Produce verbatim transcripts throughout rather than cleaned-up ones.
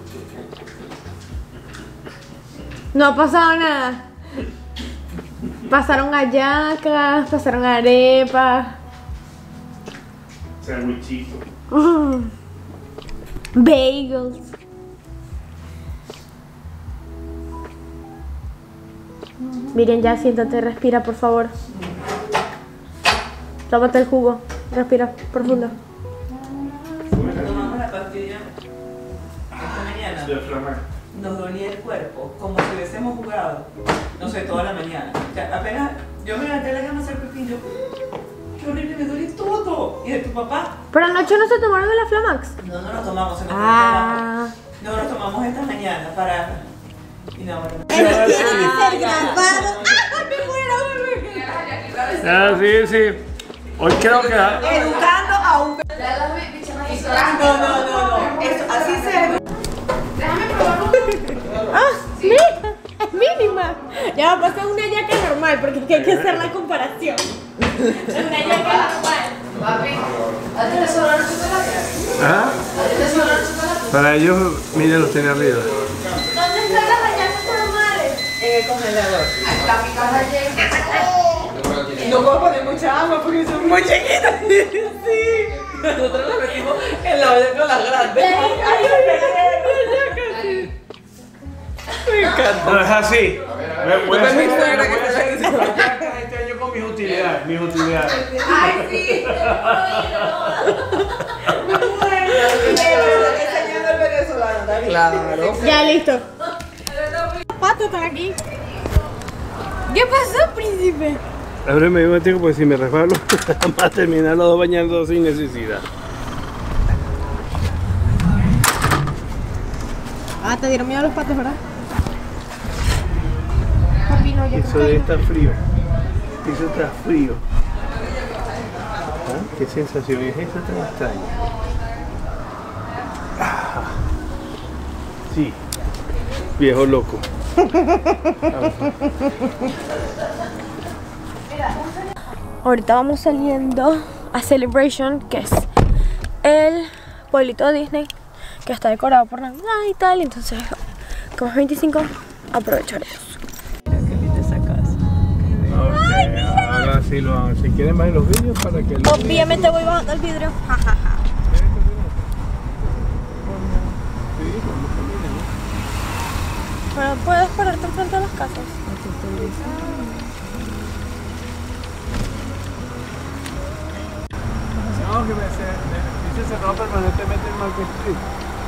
No ha pasado nada. Pasaron hallacas, pasaron arepas. Sandwichito. Uh, bagels. Miren, ya siéntate, respira por favor. Tómate el jugo, respira profundo. Tomamos la pastilla esta mañana. Nos dolía el cuerpo, como si hubiésemos jugado, no sé, toda la mañana. O sea, apenas yo me levanté la cama a hacer pipí, yo, qué horrible, me duele todo. ¿Y de tu papá? Pero anoche no se tomaron el Aflamax. No, no nos tomamos, se nos Ah. No, nos tomamos esta mañana para... Y no, bueno. Él tiene que ser grabado. Ah, sí, sí. Hoy creo que... Educando a un... No, no, no, no. Eso, así se... Ah, mira, es mínima. Ya va a pasar una yaca normal porque hay que hacer la comparación. Una yaca normal. Papi, ¿a ti te sobraron chocolate? ¿Ah? ¿A ti te sobraron chocolate? Para ellos, miren, los tiene arriba. ¿Dónde están las hallacas normales? En el congelador. Acá mi casa llena. No puedo poner mucha agua porque son muy chiquitas. Sí. Nosotros las metimos en la olla con las grandes. Me encanta. No, es así. Voy a hacer mi suegra que voy a se la hacer hizo. este año con mis utilidades. Mis utilidades. Ay, sí. Enseñando al venezolano, David. Claro. Ya, listo. Los patos están aquí. ¿Qué pasó, príncipe? Ábreme un momentico porque si me resbalo, vamos a terminar los dos bañando sin necesidad. Ah, te dieron miedo a los patos, ¿verdad? Papi, no, ya Eso debe estar frío. Eso está frío. ¿Ah? ¿Qué sensación es esa tan extraña? Ah. Sí. Viejo loco. Ahorita vamos saliendo a Celebration, que es el pueblito de Disney que está decorado por Navidad y tal. Entonces, como es veinticinco, aprovecharemos. Okay, ahora sí lo hago. Si quieren ver los vídeos para que lo... Obviamente voy bajando el vidrio. Pero puedes pararte enfrente de las casas. No, que me dice cerrado permanentemente en Market Street.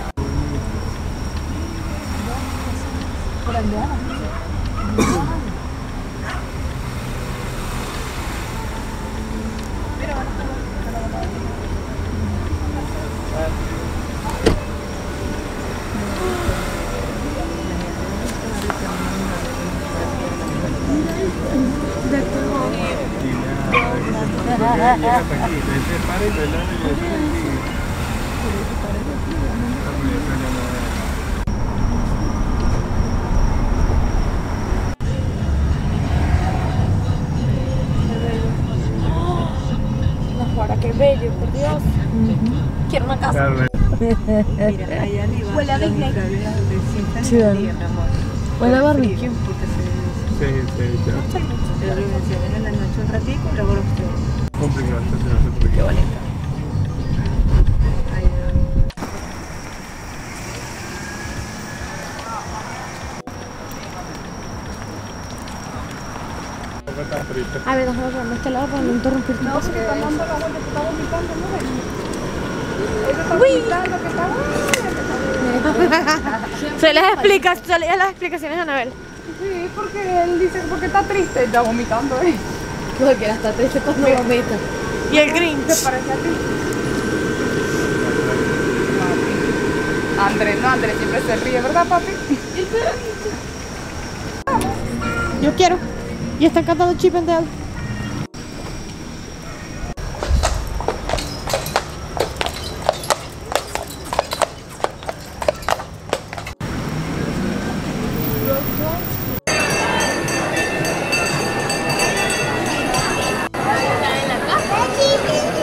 Qué bello, por Dios. Quiero una casa. Mira, allá arriba. Huele a Disney. Sí, Huele a barbecue. Sí, sí, ya. Pero lo mencionan en la noche un ratito y luego los tres. Complicado, se hace por aquí. Qué bonito. A ver, déjame ponerme este lado para no interrumpir tu paso. Uy. Se les explica, se les las explicaciones a Anabel. Sí, porque él dice porque está triste, está vomitando ahí. Porque está triste cuando vomita. Y el Grinch. ¿Te parece a ti? Andrés, no, Andrés siempre se ríe, ¿verdad, papi? Yo quiero. Y están cantando Chip and Dale.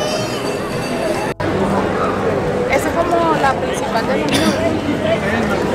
Esa es como la principal de los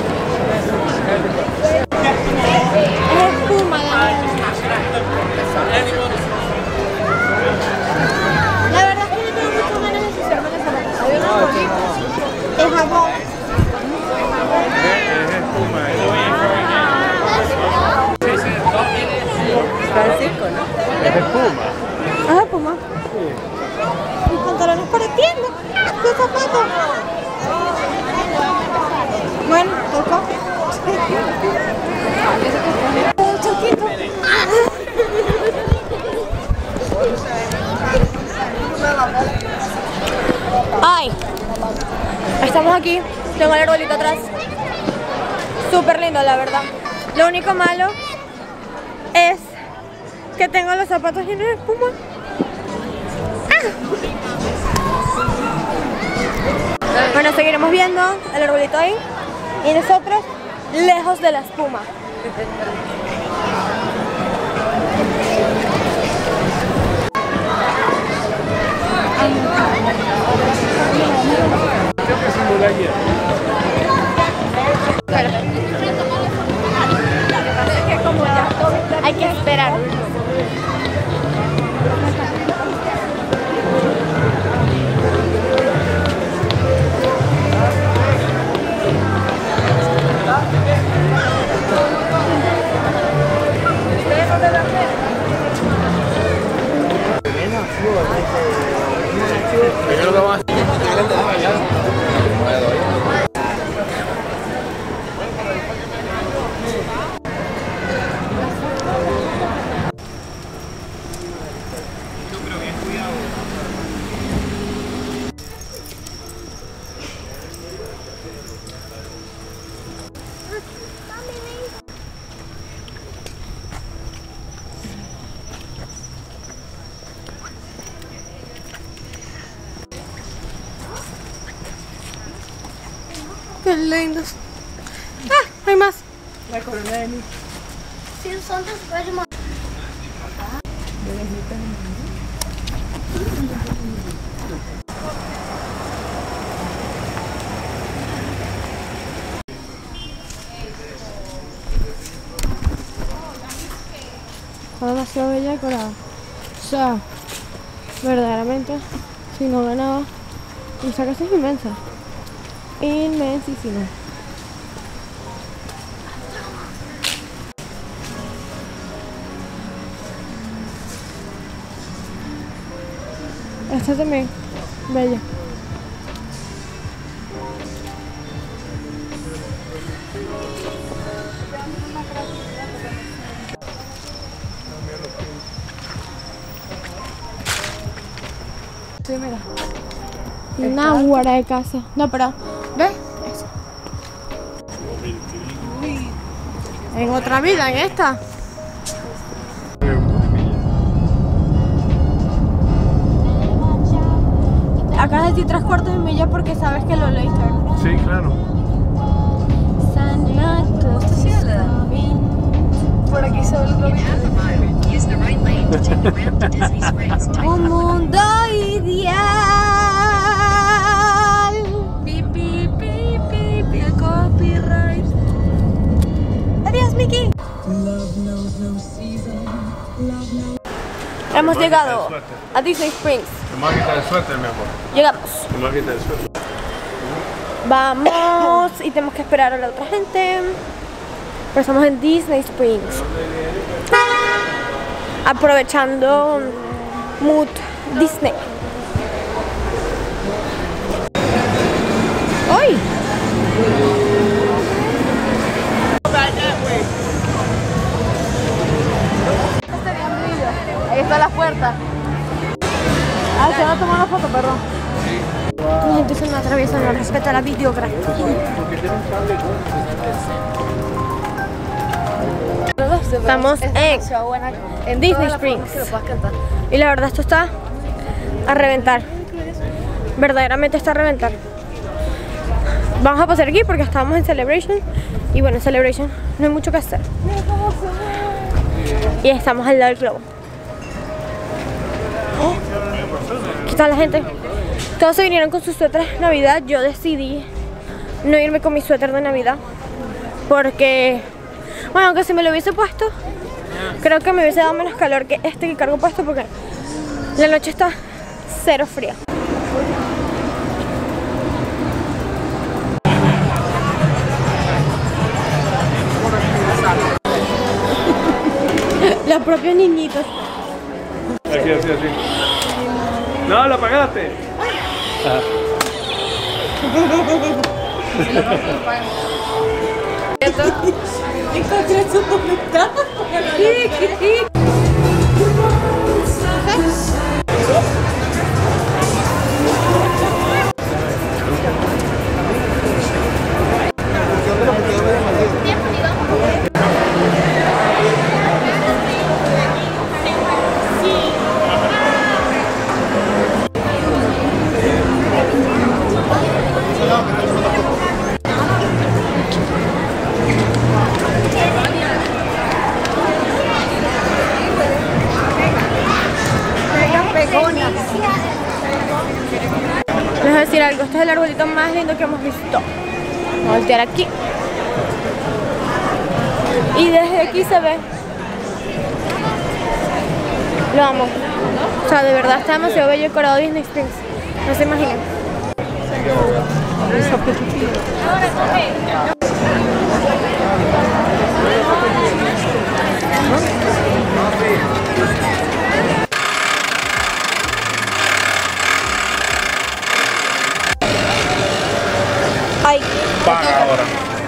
aquí, tengo el arbolito atrás. Súper lindo, la verdad. Lo único malo es que tengo los zapatos llenos de espuma. ¡Ah! Bueno, seguiremos viendo el arbolito ahí y nosotros lejos de la espuma. Creo que simula ayer. Hay que esperar. Qué lindos. Ah, hay más. La corona de mí. Está demasiado bella decorada. O sea, verdaderamente, si no ganaba, esa casa es inmensa. Inmensísima. Esta también, bella. Sí, mira. Una guara de casa. No, pero, ¿ves? Eso. En otra vida, en esta. Acá decir tres cuartos de milla porque sabes que lo leíste, ¿verdad? Sí, claro. Santa Claus is coming. Por aquí se ve el globito. Un mundo ideal. Pi, pi, pi, pi, pi, el copyright. Adiós, Mickey. Hemos llegado a Disney Springs. Me voy a quitar el suéter, mi amor. Llegamos. Me voy a quitar el suéter. Vamos y tenemos que esperar a la otra gente. Pero estamos en Disney Springs. Aprovechando Mood Disney. ¡Hoy! Ahí está la puerta. Ah, se va a tomar una foto, perdón. La gente se me atraviesa, no respeta la videografía. Estamos en, en Disney Springs. Y la verdad esto está a reventar. Verdaderamente está a reventar. Vamos a pasar aquí porque estábamos en Celebration. Y bueno, en Celebration no hay mucho que hacer. Y estamos al lado del globo. Aquí está la gente. Todos se vinieron con sus suéteres de Navidad. Yo decidí no irme con mi suéter de Navidad porque, bueno, aunque si me lo hubiese puesto, creo que me hubiese dado menos calor que este que cargo puesto porque la noche está cero fría. Los propios niñitos. Aquí, así, así. No, lo apagaste. Ah. algo. Este es el arbolito más lindo que hemos visto. Vamos a voltear aquí. Y desde aquí se ve. Lo amo. O sea, de verdad está demasiado bello el Coral Disney Springs. No se imaginan. Ay. Paga ahora.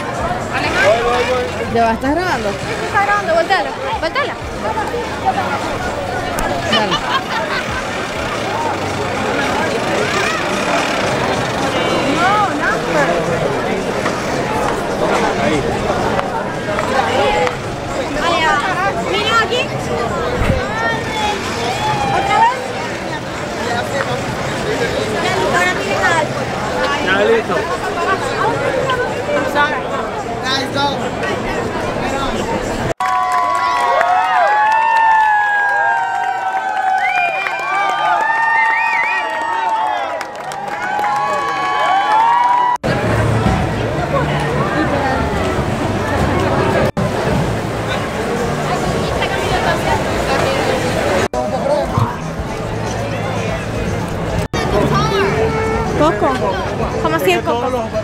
¿Ya va? ¿Estás grabando? ¿Qué está grabando? Volteala. Volteala. Dale. Ahí. Miren aquí. ¿Otra vez? Ahora miren al árbol. Ya listo. I'm sorry. Guys, go. Coco. ¿Cómo así el coco?